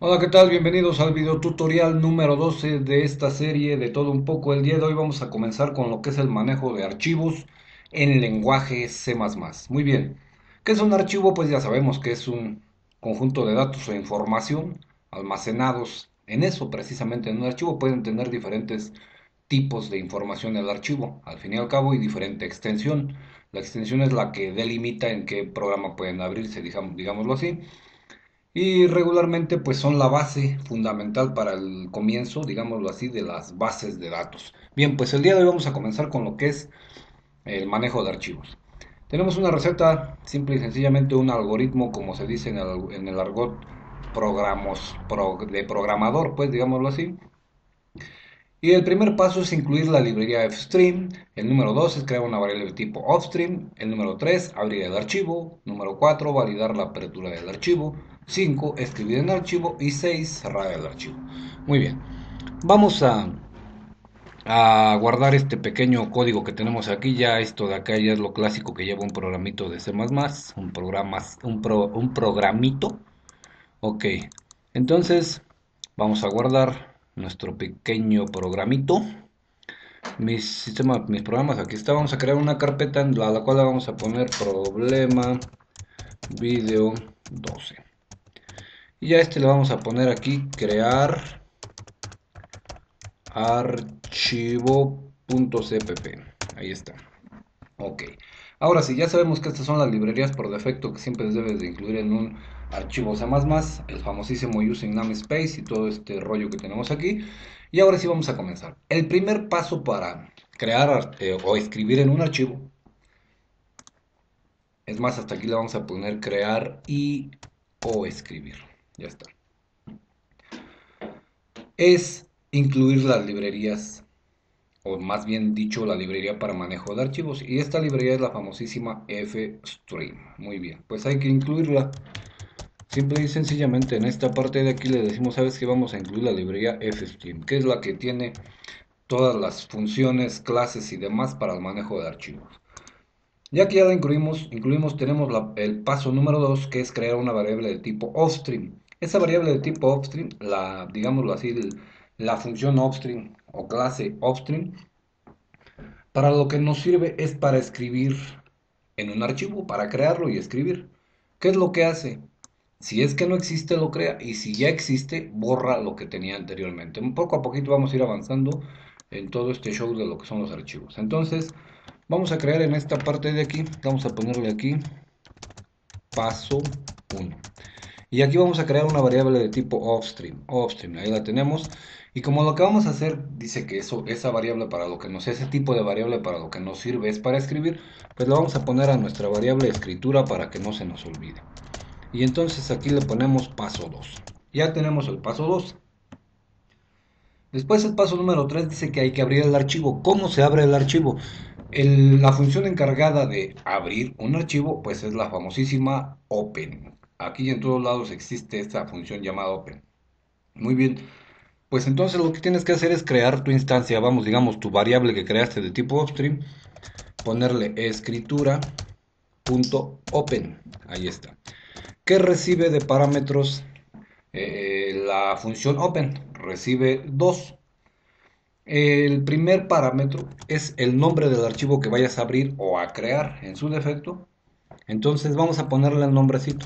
Hola, ¿qué tal? Bienvenidos al video tutorial número 12 de esta serie de todo un poco. El día de hoy vamos a comenzar con lo que es el manejo de archivos en lenguaje C++. Muy bien. ¿Qué es un archivo? Pues ya sabemos que es un conjunto de datos o información almacenados en eso, precisamente en un archivo. Pueden tener diferentes tipos de información en el archivo, al fin y al cabo, y diferente extensión. La extensión es la que delimita en qué programa pueden abrirse, digámoslo así. Y regularmente pues son la base fundamental para el comienzo, digámoslo así, de las bases de datos. Bien, pues el día de hoy vamos a comenzar con lo que es el manejo de archivos. Tenemos una receta, simple y sencillamente un algoritmo, como se dice en el argot de programador, pues digámoslo así. Y el primer paso es incluir la librería fstream. El número 2 es crear una variable de tipo offstream. El número 3, abrir el archivo. Número 4, validar la apertura del archivo. 5, escribir en el archivo. Y 6, cerrar el archivo. Muy bien. Vamos a guardar este pequeño código que tenemos aquí. Ya esto de acá ya es lo clásico que lleva un programito de C++. Un programito. Ok. Entonces, vamos a guardar nuestro pequeño programito. Mis programas, aquí está. Vamos a crear una carpeta en la cual le vamos a poner problema video 12. Y ya le vamos a poner aquí crear archivo.cpp. Ahí está. Ok. Ahora sí, ya sabemos que estas son las librerías por defecto que siempre debes de incluir en un archivo C++, el famosísimo using namespace y todo este rollo que tenemos aquí. Y ahora sí vamos a comenzar. El primer paso para crear o escribir en un archivo, es más, hasta aquí le vamos a poner crear y o escribir. Ya está. Es incluir las librerías, o más bien dicho, la librería para manejo de archivos. Y esta librería es la famosísima fstream. Muy bien, pues hay que incluirla. Simple y sencillamente en esta parte de aquí le decimos, ¿sabes qué? Vamos a incluir la librería fstream, que es la que tiene todas las funciones, clases y demás para el manejo de archivos. Ya que ya la incluimos tenemos el paso número 2 que es crear una variable de tipo offstream. Esa variable de tipo offstream, digámoslo así, la función offstream o clase offstream, para lo que nos sirve es para escribir en un archivo, para crearlo y escribir. ¿Qué es lo que hace? Si es que no existe, lo crea, y si ya existe, borra lo que tenía anteriormente. Un poco a poquito vamos a ir avanzando en todo este show de lo que son los archivos. Entonces, vamos a crear en esta parte de aquí, vamos a ponerle aquí paso 1. Y aquí vamos a crear una variable de tipo offstream. Offstream, ahí la tenemos. Y como lo que vamos a hacer dice que esa variable para lo que nos, ese tipo de variable para lo que nos sirve es para escribir, pues lo vamos a poner a nuestra variable escritura para que no se nos olvide. Y entonces aquí le ponemos paso 2. Ya tenemos el paso 2. Después el paso número 3 dice que hay que abrir el archivo. ¿Cómo se abre el archivo? La función encargada de abrir un archivo pues es la famosísima open. Aquí en todos lados existe esta función llamada open. Muy bien, pues entonces lo que tienes que hacer es crear tu instancia, vamos, digamos, tu variable que creaste de tipo upstream, ponerle escritura.open, ahí está. ¿Qué recibe de parámetros la función open? Recibe dos. El primer parámetro es el nombre del archivo que vayas a abrir o a crear en su defecto. Entonces vamos a ponerle el nombrecito,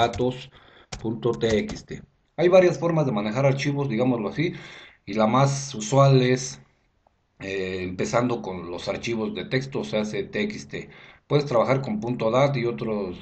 datos.txt. Hay varias formas de manejar archivos, digámoslo así, y la más usual es empezando con los archivos de texto, o sea, txt. Puedes trabajar con .dat y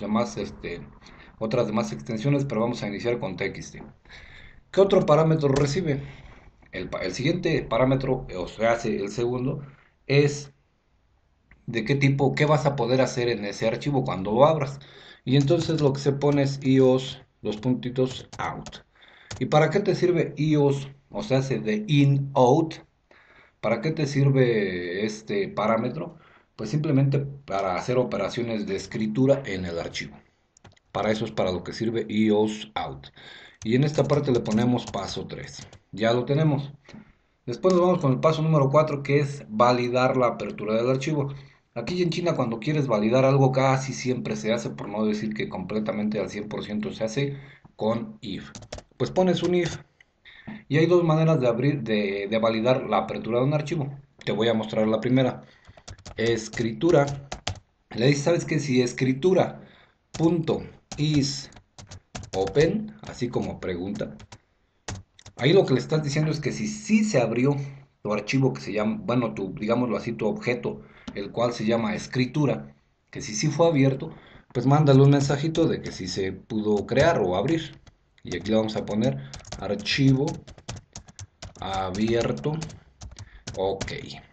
otras demás extensiones, pero vamos a iniciar con txt. ¿Qué otro parámetro recibe? El siguiente parámetro, o sea, el segundo, es de qué tipo, qué vas a poder hacer en ese archivo cuando lo abras. Y entonces lo que se pone es ios, los puntitos, out. ¿Y para qué te sirve ios? O sea, de in, out. ¿Para qué te sirve este parámetro? Pues simplemente para hacer operaciones de escritura en el archivo. Para eso es para lo que sirve ios, out. Y en esta parte le ponemos paso 3. Ya lo tenemos. Después nos vamos con el paso número 4 que es validar la apertura del archivo. Aquí en China cuando quieres validar algo casi siempre se hace, por no decir que completamente al 100% se hace con if. pues pones un if. Y hay dos maneras de abrir, de validar la apertura de un archivo. Te voy a mostrar la primera. Escritura. Le dices, ¿sabes qué? Si escritura punto is open, así como pregunta, ahí lo que le estás diciendo es que si sí se abrió tu archivo que se llama, bueno, tu, digámoslo así, tu objeto, el cual se llama escritura, que si sí fue abierto, pues mándale un mensajito de que sí se pudo crear o abrir. Y aquí le vamos a poner archivo abierto, ok,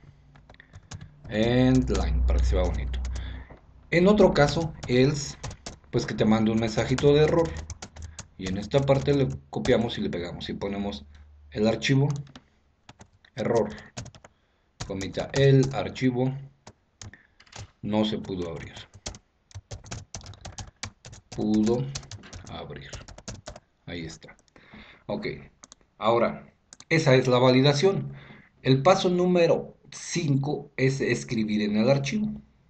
endline, para que se vea bonito. En otro caso, else, pues que te mande un mensajito de error. Y en esta parte le copiamos y le pegamos y ponemos el archivo error, comita, el archivo no se pudo abrir, pudo abrir, ahí está. Ok, ahora, esa es la validación. El paso número 5 es escribir en el archivo.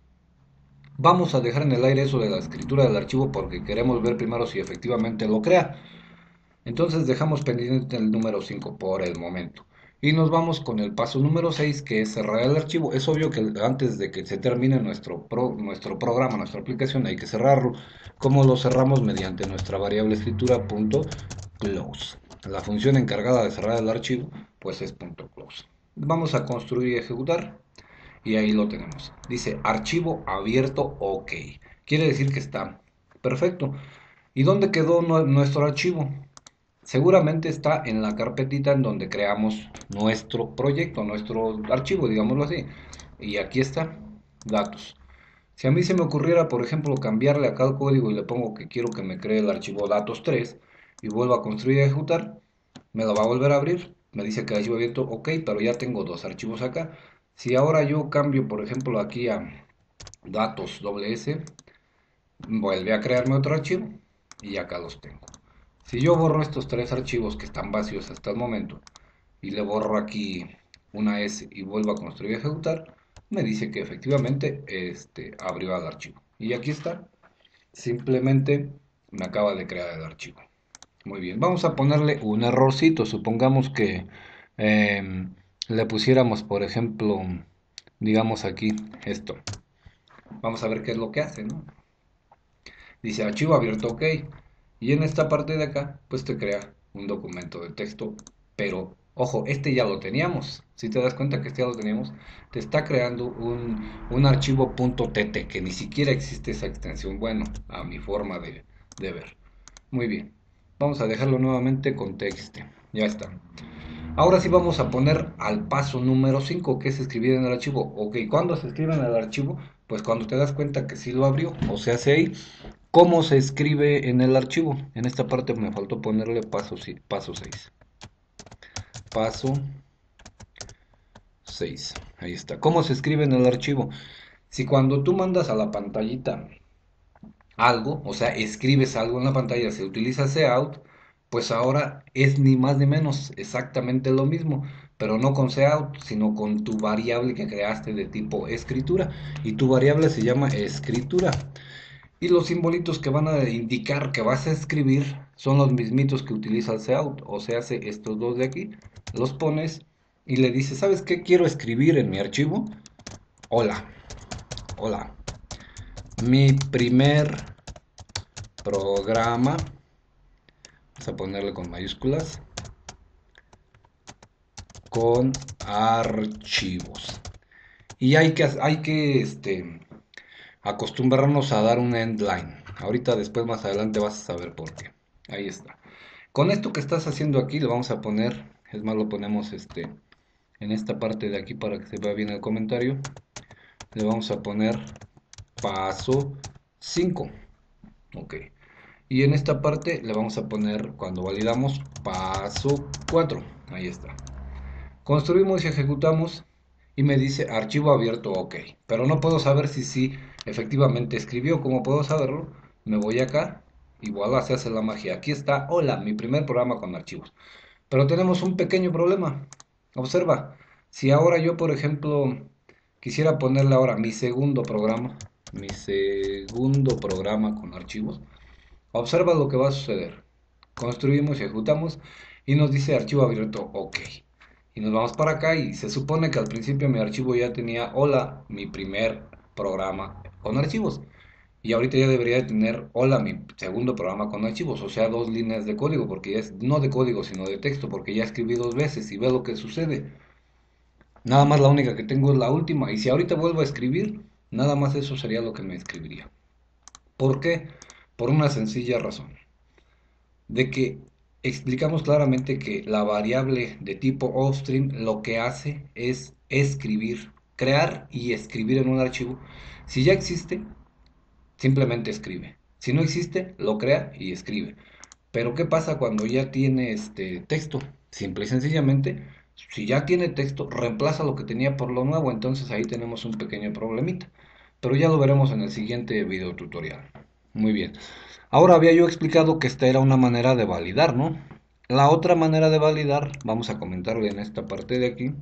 Vamos a dejar en el aire eso de la escritura del archivo porque queremos ver primero si efectivamente lo crea. Entonces dejamos pendiente el número 5 por el momento. Y nos vamos con el paso número 6 que es cerrar el archivo. Es obvio que antes de que se termine nuestro programa, nuestra aplicación, hay que cerrarlo. ¿Cómo lo cerramos? Mediante nuestra variable escritura.close. La función encargada de cerrar el archivo, pues es .close. Vamos a construir y ejecutar. Y ahí lo tenemos. Dice archivo abierto OK. Quiere decir que está perfecto. ¿Y dónde quedó nuestro archivo? Seguramente está en la carpetita en donde creamos nuestro proyecto, nuestro archivo, digámoslo así. Y aquí está, datos. Si a mí se me ocurriera, por ejemplo, cambiarle acá el código y le pongo que quiero que me cree el archivo datos 3 y vuelvo a construir y ejecutar, me lo va a volver a abrir. Me dice que el archivo abierto, ok, pero ya tengo dos archivos acá. Si ahora yo cambio, por ejemplo, aquí a datos S, vuelve a crearme otro archivo y acá los tengo. Si yo borro estos tres archivos que están vacíos hasta el momento y le borro aquí una S y vuelvo a construir y ejecutar, me dice que efectivamente abrió el archivo. Y aquí está. Simplemente me acaba de crear el archivo. Muy bien, vamos a ponerle un errorcito. Supongamos que le pusiéramos, por ejemplo, digamos aquí esto. Vamos a ver qué es lo que hace, ¿no? Dice archivo abierto, ok. Y en esta parte de acá, pues te crea un documento de texto. Pero, ojo, este ya lo teníamos. Si te das cuenta que este ya lo teníamos, te está creando un archivo .tt, que ni siquiera existe esa extensión. Bueno, a mi forma de ver. Muy bien. Vamos a dejarlo nuevamente con texto. Ya está. Ahora sí vamos a poner al paso número 5 que es escribir en el archivo. Ok, ¿cuándo se escribe en el archivo? Pues cuando te das cuenta que sí lo abrió. O sea, hace ahí. ¿Cómo se escribe en el archivo? En esta parte me faltó ponerle paso 6. Paso 6. Ahí está. ¿Cómo se escribe en el archivo? Si cuando tú mandas a la pantallita algo, o sea, escribes algo en la pantalla, se utiliza cout, pues ahora es ni más ni menos exactamente lo mismo, pero no con cout, sino con tu variable que creaste de tipo escritura. Y tu variable se llama escritura. Y los simbolitos que van a indicar que vas a escribir son los mismitos que utiliza el cout. O sea, hace estos dos de aquí, los pones y le dices, ¿sabes qué quiero escribir en mi archivo? Hola, hola. Mi primer programa, vamos a ponerle con mayúsculas, con archivos. Y hay que acostumbrarnos a dar un endline. Ahorita después más adelante vas a saber por qué. Ahí está. Con esto que estás haciendo aquí le vamos a poner, es más lo ponemos en esta parte de aquí para que se vea bien el comentario. Le vamos a poner paso 5. Ok. Y en esta parte le vamos a poner, cuando validamos, paso 4. Ahí está. Construimos y ejecutamos y me dice archivo abierto, ok. Pero no puedo saber si sí efectivamente escribió. ¿Cómo puedo saberlo? Me voy acá y voilà, se hace la magia. Aquí está, hola, mi primer programa con archivos. Pero tenemos un pequeño problema. Observa, si ahora yo, por ejemplo, quisiera ponerle ahora mi segundo programa con archivos, observa lo que va a suceder. Construimos y ejecutamos y nos dice archivo abierto, ok. Y nos vamos para acá y se supone que al principio mi archivo ya tenía hola, mi primer programa con archivos. Y ahorita ya debería de tener hola, mi segundo programa con archivos, o sea, dos líneas de código, porque ya es no de código, sino de texto, porque ya escribí dos veces y ve lo que sucede. Nada más la única que tengo es la última, y si ahorita vuelvo a escribir, nada más eso sería lo que me escribiría. ¿Por qué? Por una sencilla razón, de que explicamos claramente que la variable de tipo offstream lo que hace es escribir, crear y escribir en un archivo. Si ya existe, simplemente escribe. Si no existe, lo crea y escribe. Pero ¿qué pasa cuando ya tiene este texto? Simple y sencillamente, si ya tiene texto, reemplaza lo que tenía por lo nuevo, entonces ahí tenemos un pequeño problemita. Pero ya lo veremos en el siguiente video tutorial. Muy bien. Ahora había yo explicado que esta era una manera de validar, ¿no? La otra manera de validar, vamos a comentarle en esta parte de aquí.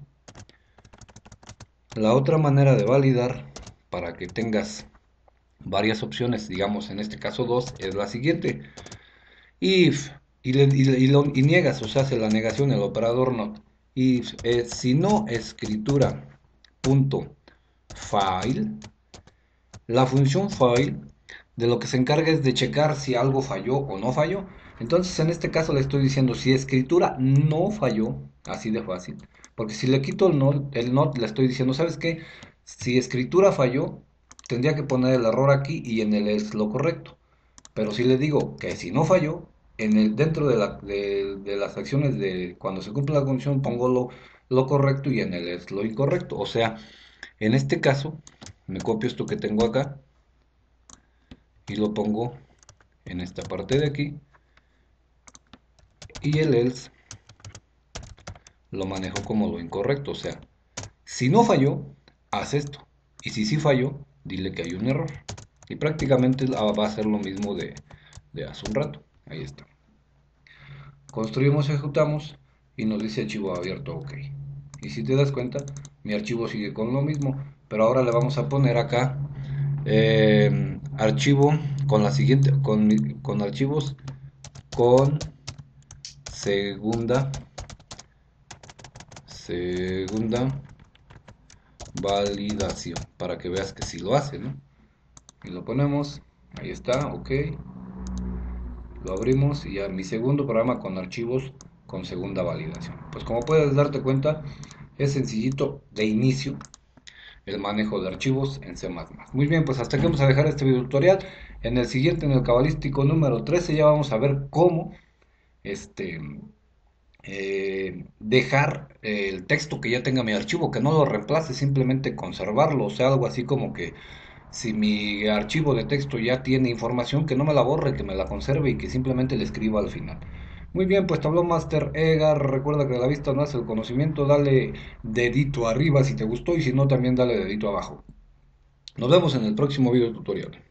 La otra manera de validar, para que tengas varias opciones, digamos en este caso dos, es la siguiente. If y niegas, o sea, hace la negación, el operador not. If si no escritura punto file, la función file de lo que se encarga es de checar si algo falló o no falló. Entonces en este caso le estoy diciendo si escritura no falló, así de fácil. Porque si le quito el not le estoy diciendo, ¿sabes qué? Si escritura falló, tendría que poner el error aquí y en el es lo correcto. Pero si le digo que si no falló, dentro de las acciones de cuando se cumple la condición pongo lo correcto y en el es lo incorrecto. O sea, en este caso, me copio esto que tengo acá y lo pongo en esta parte de aquí. Y el else lo manejo como lo incorrecto. O sea, si no falló, haz esto. Y si sí falló, dile que hay un error. Y prácticamente va a ser lo mismo de hace un rato. Ahí está. Construimos, ejecutamos y nos dice archivo abierto, ok. Y si te das cuenta, mi archivo sigue con lo mismo, pero ahora le vamos a poner acá archivo con la siguiente, con archivos con segunda validación, para que veas que sí lo hace, ¿no? Y lo ponemos, ahí está, ok. Lo abrimos y ya mi segundo programa con archivos con segunda validación. Pues como puedes darte cuenta, es sencillito de inicio el manejo de archivos en C++. Muy bien, pues hasta aquí vamos a dejar este video tutorial. En el siguiente, en el cabalístico número 13, ya vamos a ver cómo este, dejar el texto que ya tenga mi archivo, que no lo reemplace, simplemente conservarlo, o sea, algo así como que si mi archivo de texto ya tiene información, que no me la borre, que me la conserve y que simplemente le escriba al final. Muy bien, pues te habló Master Edgar. Recuerda que la vista no hace el conocimiento. Dale dedito arriba si te gustó y si no, también dale dedito abajo. Nos vemos en el próximo video tutorial.